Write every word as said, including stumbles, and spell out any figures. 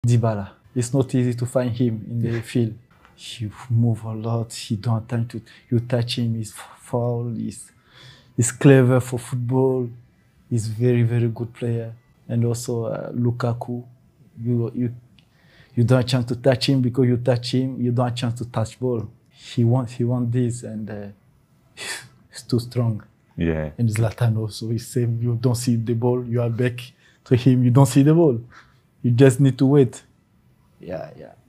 Dibala. It's not easy to find him in the field. He moves a lot. He don't have time to you touch him. He's foul. He's he's clever for football. He's very very good player. And also uh, Lukaku. You you you don't have a chance to touch him because you touch him. You don't have a chance to touch ball. He wants he wants this and uh, he's too strong. Yeah. And Zlatan also. He's same. You don't see the ball. You are back to him. You don't see the ball. You just need to wait. Yeah, yeah.